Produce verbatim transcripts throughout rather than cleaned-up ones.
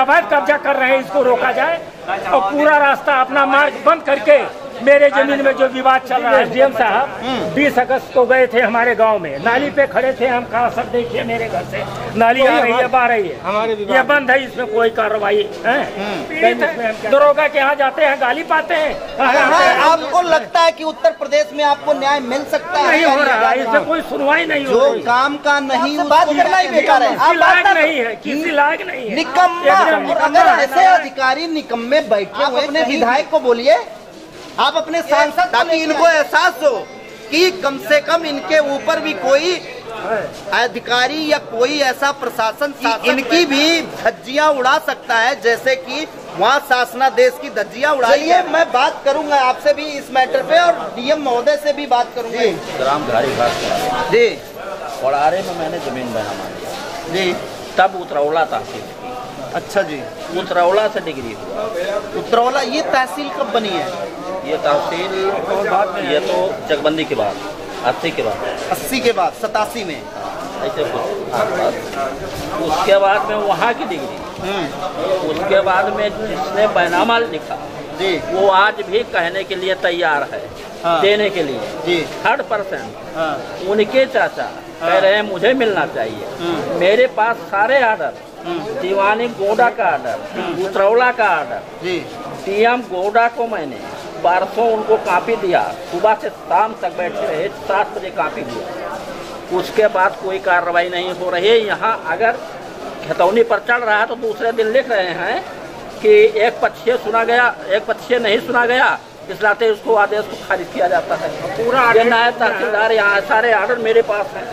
अवैध कब्जा कर रहे हैं इसको रोका जाए और पूरा रास्ता अपना मार्ग बंद करके मेरे जमीन में जो विवाद चल रहा है। डीएम साहब बीस अगस्त को गए थे हमारे गांव में, नाली पे खड़े थे हम, कहा सर देखिए मेरे घर से नाली आ रही है, बह रही है, ये बंद है, इसमें कोई कार्रवाई है? दरोगा के यहाँ जाते हैं गाली पाते हैं। आपको लगता है कि उत्तर प्रदेश में आपको न्याय मिल सकता है? नहीं हो रहा है, इसमें कोई सुनवाई नहीं हो रही। जो काम का नहीं बात करना ही बेकार है, किसी लायक नहीं है, किसी लायक नहीं है, निकम्मा। अगर ऐसे अधिकारी निकम्मे बैठे हुए, अपने विधायक को बोलिए, आप अपने सांसद, ताकि इनको एहसास हो कि कम से कम इनके ऊपर भी कोई अधिकारी या कोई ऐसा प्रशासन इनकी भी धज्जियां उड़ा सकता है, जैसे कि वहाँ शासनादेश की धज्जियां उड़ाई। चलिए मैं बात करूंगा आपसे भी इस मैटर पे और डीएम महोदय से भी बात करूंगा। ग्राम घारी घाट जी कोड़ारे में मैंने जमीन बना मारी जी, तब उतरौला तहसील। अच्छा जी, उतरौला से डिग्री हुआ। उतरौला ये तहसील कब बनी है? ये तहसील ये तो जगबंदी के बाद, अस्सी के बाद, अस्सी के बाद, सतासी में ऐसे कुछ। उसके बाद में वहाँ की डिग्री, उसके बाद में जिसने बैनामा लिखा जी, वो आज भी कहने के लिए तैयार है, हाँ, देने के लिए जी, थर्ड पर्सन, हाँ, उनके चाचा, हाँ, कह रहे हैं मुझे मिलना चाहिए। मेरे पास सारे आर्डर, दीवानी गोडा का आर्डर, उतरौला का आर्डर, डीएम गोडा को मैंने परसों उनको कापी दिया, सुबह से शाम तक बैठे रहे, सात बजे कापी दिया। उसके बाद कोई कार्रवाई नहीं हो रही है। यहाँ अगर खतौनी पर चल रहा है तो दूसरे दिन लिख रहे हैं कि एक पक्षीय सुना गया, एक पक्षीय नहीं सुना गया, इस नाते उसको आदेश को खारिज किया जाता है। पूरा नायब तहसीलदार यहाँ सारे आर्डर मेरे पास हैं,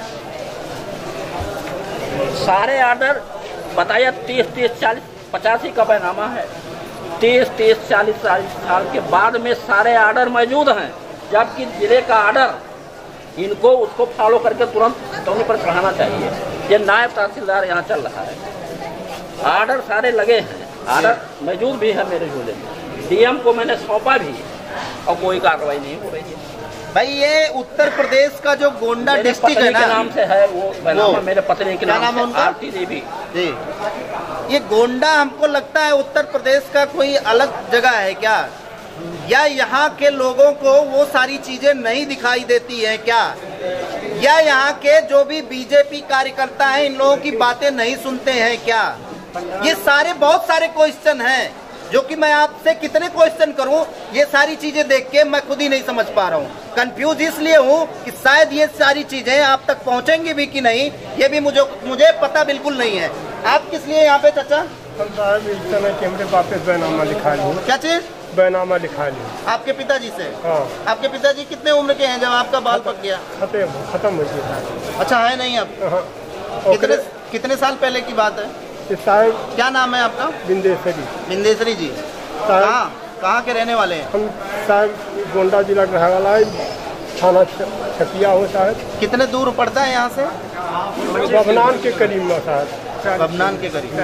सारे आर्डर बताया तीस तीस चालीस पचासी का बैनामा है, तीस तीस चालीस चालीस साल के बाद में सारे आर्डर मौजूद हैं, जबकि जिले का आर्डर इनको उसको फॉलो करके तुरंत खतौनी पर चढ़ाना चाहिए। ये नायब तहसीलदार यहाँ चल रहा है, आर्डर सारे लगे हैं, आर्डर मौजूद भी है मेरे झोले में, डीएम को मैंने सौंपा भी और कोई कार्रवाई नहीं हो रही है। भाई ये उत्तर प्रदेश का जो गोंडा डिस्ट्रिक्ट है ना, के नाम से है वो, वो मेरे पत्नी के नाम है आरती देवी जी। ये गोंडा हमको लगता है उत्तर प्रदेश का कोई अलग जगह है क्या, या यहाँ के लोगों को वो सारी चीजें नहीं दिखाई देती है क्या, या यहाँ के जो भी बीजेपी कार्यकर्ता हैं इन लोगों की बातें नहीं सुनते हैं क्या? ये सारे बहुत सारे क्वेश्चन हैं जो कि मैं आपसे कितने क्वेश्चन करूं, ये सारी चीजें देख के मैं खुद ही नहीं समझ पा रहा हूं। कंफ्यूज इसलिए हूं कि शायद ये सारी चीजें आप तक पहुंचेंगी भी कि नहीं, ये भी मुझे मुझे पता बिल्कुल नहीं है। आप किस लिए यहाँ पे चाचा? कैमरे वापस बैनामा लिखा लिया। क्या चीज? बैनामा लिखा लिया आपके पिताजी से? हाँ। आपके पिताजी कितने उम्र के हैं जब आपका बाल पक गया? खत्म खत्म हो गया। अच्छा है नहीं अब? कितने कितने साल पहले की बात है? साहब क्या नाम है आपका? बिंदेश्वरी। बिंदेश्वरी जी कहाँ कहाँ के रहने वाले हैं? हम साहब गोंडा जिला का रहने वाला है, थाना छतिया होता है। कितने दूर पड़ता है यहाँ से? बबनान के करीब में साहब, बबनान के करीब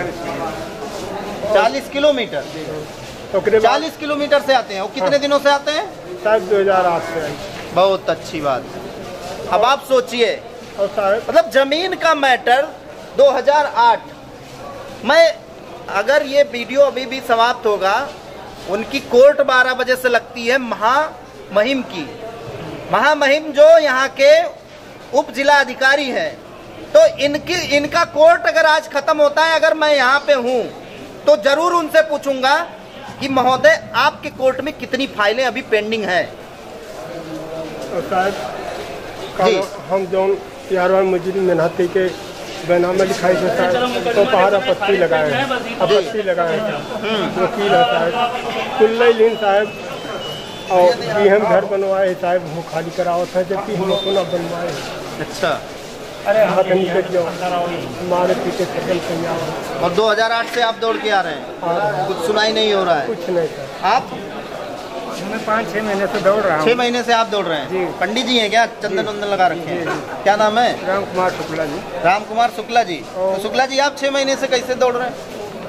चालीस किलोमीटर। चालीस किलोमीटर से आते हैं। और कितने दिनों से आते हैं? साहब दो हजार आठ से। बहुत अच्छी बात। अब आप सोचिए, मतलब जमीन का मैटर दो हजार आठ, मैं अगर ये वीडियो अभी भी समाप्त होगा, उनकी कोर्ट बारह बजे से लगती है महामहिम की, महामहिम जो यहाँ के उप जिला अधिकारी हैं, तो इनकी इनका कोर्ट अगर आज खत्म होता है, अगर मैं यहाँ पे हूँ तो जरूर उनसे पूछूंगा कि महोदय आपके कोर्ट में कितनी फाइलें अभी पेंडिंग है। जी हम जो यार मुजरिम मेहनती के बैनामा लिखाई देता है तो पहाड़ आपत्ति लगाए हैं, आपत्ति लगाए हैं, वकील होता है कुल्लैलीन साहब और जी हम घर बनवाए साहब वो खाली कराओ था, जबकि हम लोग ना बनवाए। अच्छा, अरे हमारे पीछे खत्म। और दो हजार आठ से आप दौड़ के आ रहे हैं, कुछ सुनाई नहीं हो रहा है? कुछ नहीं सर। आप? मैं पाँच छः महीने से दौड़ रहा हूँ। छः महीने से आप दौड़ रहे हैं? जी। पंडित जी हैं क्या? चंदन वंदन लगा रखे हैं? क्या नाम है? राम कुमार शुक्ला जी। राम कुमार शुक्ला जी। तो शुक्ला जी आप छः महीने से कैसे दौड़ रहे हैं?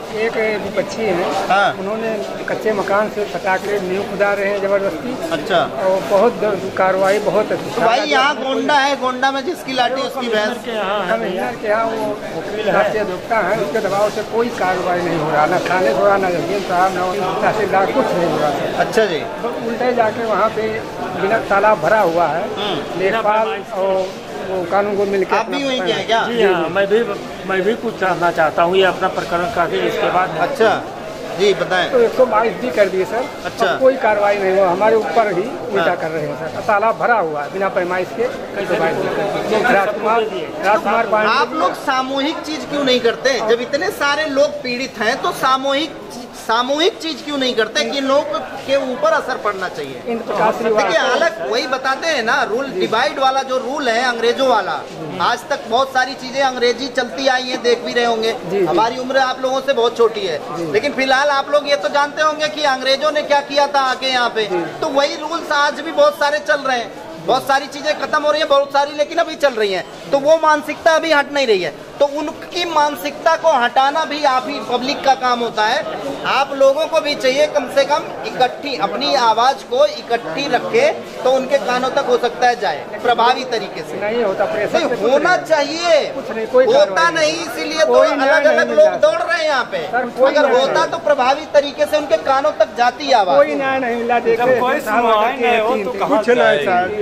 एक विपक्षी हैं, हाँ। उन्होंने कच्चे मकान से पटाखे नींव खुदा रहे हैं जबरदस्ती। अच्छा। और बहुत कार्रवाई बहुत अच्छी। तो भाई यहाँ गोंडा है, गोंडा में जिसकी लाठी उसकी भैंस। कमिश्नर के यहाँ वो वकील अभियोक्ता है, उसके दबाव से कोई कार्रवाई नहीं हो रहा, न थाने हो रहा, न जमीन साहब, न तहसीलदार, कुछ नहीं हो रहा। अच्छा जी। उल्टे जाके वहाँ पे बिना तालाब भरा हुआ है, लेखपाल और वो कानून को मिलकर। आप भी वहीं के हैं क्या? जी हाँ, मैं भी मैं भी कुछ कहना चाहता हूँ, ये अपना प्रकरण का इसके बाद। अच्छा जी, बताएं। तो एक सौ बाईस भी कर दिए सर। अच्छा। कोई कार्रवाई नहीं हुआ, हमारे ऊपर ही उल्टा कर रहे हैं सर। तालाब भरा हुआ है बिना पैमाइश के। राजकुमार राजकुमार पांडे, आप लोग सामूहिक चीज क्यों नहीं करते? जब इतने सारे लोग पीड़ित हैं तो सामूहिक सामूहिक चीज क्यों नहीं करते कि लोग के ऊपर असर पड़ना चाहिए? देखिए, अलग वही बताते हैं ना, रूल डिवाइड वाला जो रूल है अंग्रेजों वाला। आज तक बहुत सारी चीजें अंग्रेजी चलती आई हैं, देख भी रहे होंगे। हमारी उम्र आप लोगों से बहुत छोटी है, लेकिन फिलहाल आप लोग ये तो जानते होंगे कि अंग्रेजों ने क्या किया था आके यहाँ पे। तो वही रूल्स आज भी बहुत सारे चल रहे हैं, बहुत सारी चीजें खत्म हो रही है, बहुत सारी लेकिन अभी चल रही हैं। तो वो मानसिकता अभी हट नहीं रही है, तो उनकी मानसिकता को हटाना भी आप ही पब्लिक का काम होता है। आप लोगों को भी चाहिए कम से कम इकट्ठी अपनी आवाज को इकट्ठी रखे, तो उनके कानों तक हो सकता है जाए प्रभावी तरीके से। नहीं होता, नहीं होना चाहिए, होता नहीं, इसीलिए तो अलग अलग लोग दौड़ रहे हैं यहाँ पे। अगर होता तो प्रभावी तरीके से उनके कानों तक जाती आवाज। कोई न्याय नहीं मिला, देखो कोई सुनवाई नहीं हो तो कुछ नहीं सर।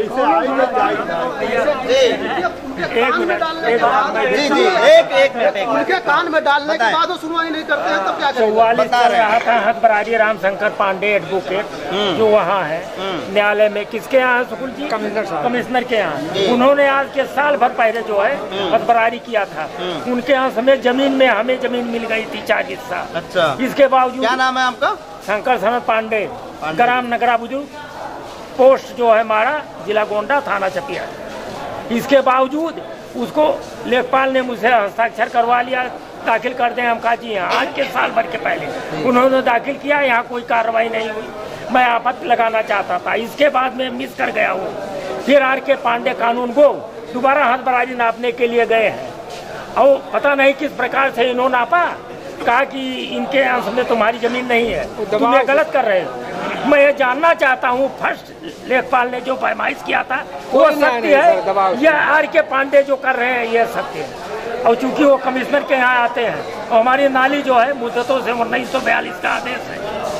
जी जी, एक एक मिनट, उनके कान में डालने के बाद वो सुनवाई नहीं करते हैं, तब क्या करेंगे? चौवालीस कर रहा था हथबराजी रामशंकर पांडे एडवोकेट, जो वहाँ है न्यायालय में। किसके यहाँ सुकुल जी? कमिश्नर साहब, कमिश्नर के यहाँ। उन्होंने आज के साल भर पहले जो है हथबराजी किया था, उनके यहाँ समेत जमीन में हमें जमीन मिल गई थी चार हिस्सा। अच्छा। इसके बावजूद, क्या नाम है आपका? शंकर सनत पांडे, ग्राम नगरा बुजुर्ग, पोस्ट जो है हमारा जिला गोंडा, थाना चपिया। इसके बावजूद उसको लेखपाल ने मुझसे हस्ताक्षर करवा लिया, दाखिल कर दें। हम कहा जी हाँ, आज के साल भर के पहले उन्होंने दाखिल किया, यहाँ कोई कार्रवाई नहीं हुई। मैं आपत्ति लगाना चाहता था, इसके बाद में मिस कर गया हूँ। फिर आर के पांडे कानून को दोबारा हथबराजी नापने के लिए गए हैं, और पता नहीं किस प्रकार से इन्होंने नापा, कहा कि इनके अंश में तुम्हारी जमीन नहीं है, तुम ये गलत कर रहे हो। मैं ये जानना चाहता हूँ, फर्स्ट लेखपाल ने जो फरमाइश किया था वो सत्य है या आर के पांडे जो कर रहे हैं ये सत्य है? और चूंकि वो कमिश्नर के यहाँ आते हैं और हमारी नाली जो है मुद्दतों से उन्नीस सौ बयालीस का आदेश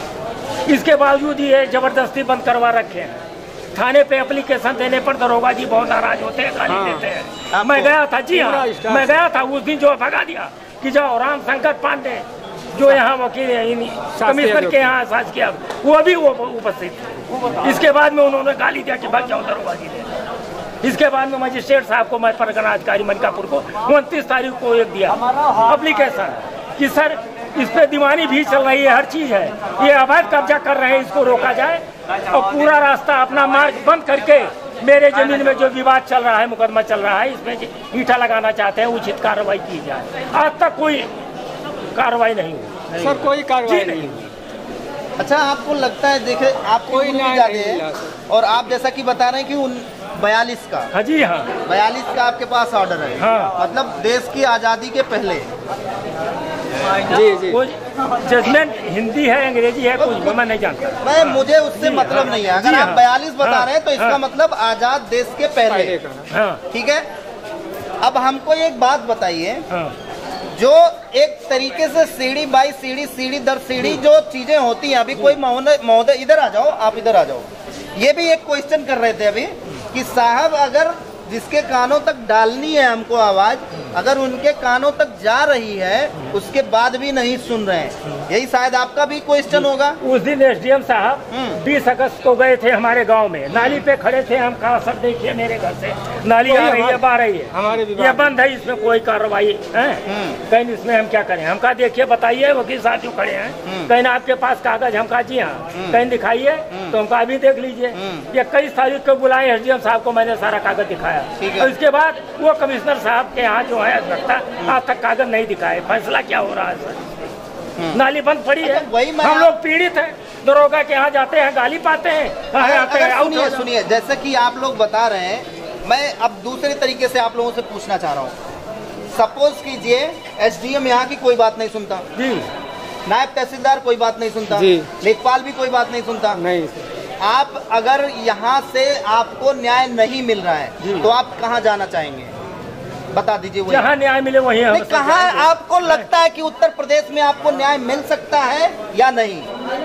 है, इसके बावजूद ये जबरदस्ती बंद करवा रखे हैं। थाने पे एप्लीकेशन देने पर दरोगा जी बहुत नाराज होते हैं, गाली देते हैं। मैं गया था, जी हाँ मैं गया था, उस दिन जो भगा दिया कि जाओ रामशंकर पांडे जो यहाँ वकील कमिश्नर के यहाँ शासकीय, वो भी वो उपस्थित थे। इसके बाद में उन्होंने गाली दिया कि भाग जाओ दरोगा जी ने। इसके बाद में मजिस्ट्रेट साहब को मैं परगना अधिकारी मनिकापुर को उनतीस तारीख को एक दिया एप्लीकेशन कि सर इस पे दीवानी भी चल रही है, हर चीज है, ये अवैध कब्जा कर रहे हैं, इसको रोका जाए और पूरा रास्ता अपना मार्ग बंद करके मेरे जमीन में जो विवाद चल रहा है, मुकदमा चल रहा है, इसमें ईंटा लगाना चाहते हैं, उचित कार्रवाई की जाए। आज तक कोई कार्रवाई नहीं हुई सर, कोई कार्रवाई नहीं हुई। अच्छा, आपको लगता है, देखे आपको कोई नहीं जाते हैं, और आप जैसा कि बता रहे हैं कि उन बयालीस का, हाँ जी हाँ बयालीस का आपके पास ऑर्डर है। हाँ। मतलब देश की आज़ादी के पहले। जी जी, जजमेंट हिंदी है अंग्रेजी है कुछ मैं नहीं जानता। मैं मुझे उससे मतलब नहीं है। अगर आप बयालीस बता रहे हैं तो इसका मतलब आज़ाद देश के पहले। ठीक है, अब हमको एक बात बताइए, जो एक तरीके से सीढ़ी बाई सीढ़ी, सीढ़ी दर सीढ़ी जो चीजें होती हैं, अभी कोई महोदय इधर आ जाओ, आप इधर आ जाओ, ये भी एक क्वेश्चन कर रहे थे अभी कि साहब अगर जिसके कानों तक डालनी है हमको आवाज, अगर उनके कानों तक जा रही है उसके बाद भी नहीं सुन रहे हैं, यही शायद आपका भी क्वेश्चन होगा। उस दिन एसडीएम साहब बीस अगस्त को गए थे हमारे गांव में, नाली पे खड़े थे, हम कहा सर देखिए मेरे घर से नाली आ रही है, बह रही है, ये बंद है, इसमें कोई कार्रवाई है कहीं, इसमें हम क्या करें? हम कहा देखिए बताइए, वकील साहब जो खड़े हैं, कहीं आपके पास कागज? हम कहा जी हाँ, कहीं दिखाइए, तो हम कहा अभी देख लीजिए। ये इक्कीस तारीख को बुलाए एसडीएम साहब को, मैंने सारा कागज दिखाया, और इसके बाद वो कमिश्नर साहब के यहाँ जो है अधिवक्ता आज तक कागज नहीं दिखाए। फैसला क्या हो रहा है सर? नाली बंद पड़ी है, हम लोग पीड़ित हैं, दरोगा के यहाँ जाते हैं, गाली पाते हैं। सुनिए सुनिए, जैसे कि आप लोग बता रहे हैं, मैं अब दूसरे तरीके से आप लोगों से पूछना चाह रहा हूँ। सपोज कीजिए एसडीएम यहाँ की कोई बात नहीं सुनता, नायब तहसीलदार कोई बात नहीं सुनता, लेखपाल भी कोई बात नहीं सुनता। नहीं, आप अगर यहाँ से आपको न्याय नहीं मिल रहा है तो आप कहाँ जाना चाहेंगे, बता दीजिए। जहाँ न्याय मिले वहीं हम कहाँ आपको लगता है कि उत्तर प्रदेश में आपको न्याय मिल सकता है या नहीं?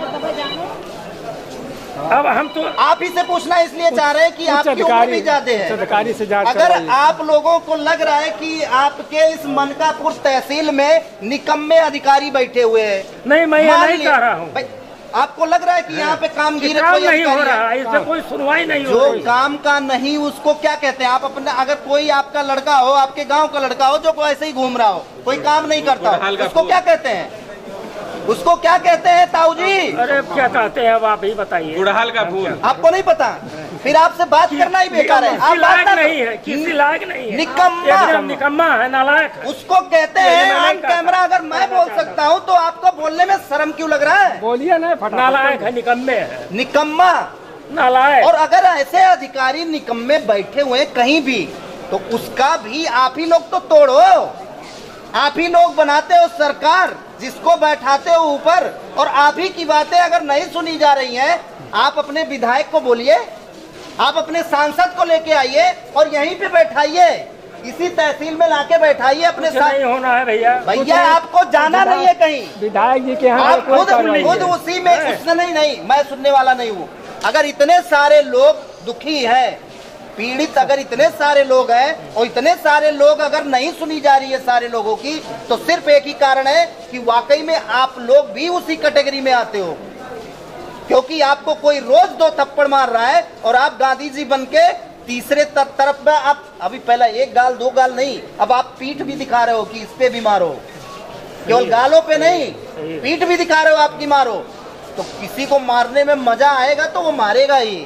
अब हम तो आप ही से पूछना इसलिए चाह रहे हैं कि आपकी उम्र भी ज्यादा है। अधिकारी से जांच अगर आप लोगों को लग रहा है कि आपके इस मनकापुर तहसील में निकम्मे अधिकारी बैठे हुए हैं, नहीं, मैं ये नहीं कह रहा हूँ। आपको लग रहा है कि यहाँ पे काम गिरे काम नहीं हो रहा है, इससे कोई सुनवाई नहीं हो रही। जो काम का नहीं उसको क्या कहते हैं? आप अपने, अगर कोई आपका लड़का हो, आपके गांव का लड़का हो जो ऐसे ही घूम रहा हो, कोई काम नहीं करता, उसको क्या कहते हैं? उसको क्या कहते हैं ताऊ जी? अरे क्या कहते हैं अब आप ही बताइए। गुड़हल का फूल। आपको नहीं पता? फिर आपसे बात करना ही बेकार है। आप लायक नहीं है, किसी लायक नहीं है, निकम्मा एकदम निकम्मा है, नालायक। उसको कहते हैं ऑन कैमरा। अगर मैं बोल सकता हूँ तो आपको बोलने में शर्म क्यों लग रहा है? बोलिए ना, नालायक है, निकम्मे है, निकम्मा, नालायक। और अगर ऐसे अधिकारी निकम्मे बैठे हुए कहीं भी तो उसका भी आप ही लोग तो तोड़ो। आप ही लोग बनाते हो सरकार, जिसको बैठाते हो ऊपर, और आप ही की बातें अगर नहीं सुनी जा रही हैं, आप अपने विधायक को बोलिए, आप अपने सांसद को लेके आइए और यहीं पे बैठाइए, इसी तहसील में लाके बैठाइए अपने साथ। नहीं होना है भैया, भैया आपको जाना नहीं है कहीं, विधायक जी के यहाँ आप खुद खुद उसी में उसने नहीं नहीं मैं सुनने वाला नहीं हूँ। अगर इतने सारे लोग दुखी हैं, पीड़ित अगर इतने सारे लोग हैं और इतने सारे लोग अगर नहीं सुनी जा रही है सारे लोगों की, तो सिर्फ एक ही कारण है कि वाकई में आप लोग भी उसी कैटेगरी में आते हो, क्योंकि आपको कोई रोज दो थप्पड़ मार रहा है और आप गांधी जी बनके तीसरे तरफ में आप अभी पहला एक गाल दो गाल नहीं, अब आप पीठ भी दिखा रहे हो कि इस पे भी मारो, केवल गालों पे नहीं, पीठ भी दिखा रहे हो आपकी मारो। तो किसी को मारने में मजा आएगा तो वो मारेगा ही,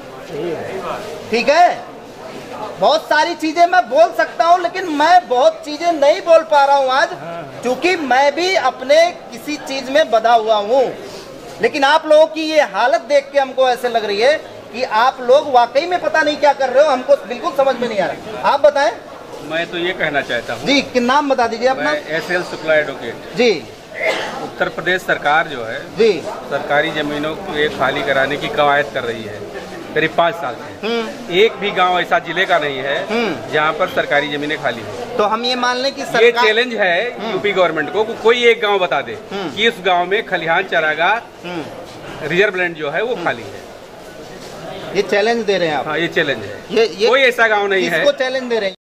ठीक है? बहुत सारी चीजें मैं बोल सकता हूँ, लेकिन मैं बहुत चीजें नहीं बोल पा रहा हूँ आज, क्योंकि मैं भी अपने किसी चीज में बधा हुआ हूँ। लेकिन आप लोगों की ये हालत देख के हमको ऐसे लग रही है कि आप लोग वाकई में पता नहीं क्या कर रहे हो, हमको बिल्कुल समझ में नहीं आ रहा। आप बताएं। मैं तो ये कहना चाहता हूँ जी, कि नाम बता दीजिए अपना। S L Shukla advocate ji. Uttar Pradesh सरकार जो है जी सरकारी जमीनों को खाली कराने की कवायद कर रही है करीब पाँच साल से। एक भी गांव ऐसा जिले का नहीं है जहां पर सरकारी जमीनें खाली हो। तो हम ये मान लें कि सरकार... ये चैलेंज है यूपी गवर्नमेंट को, कोई एक गांव बता दे कि उस गांव में खलिहान, चारागाह, रिजर्व लैंड जो है वो खाली है। ये चैलेंज दे रहे हैं आप? हाँ, ये चैलेंज है। ये, ये कोई ऐसा गांव नहीं है। इसको चैलेंज दे रहे हैं।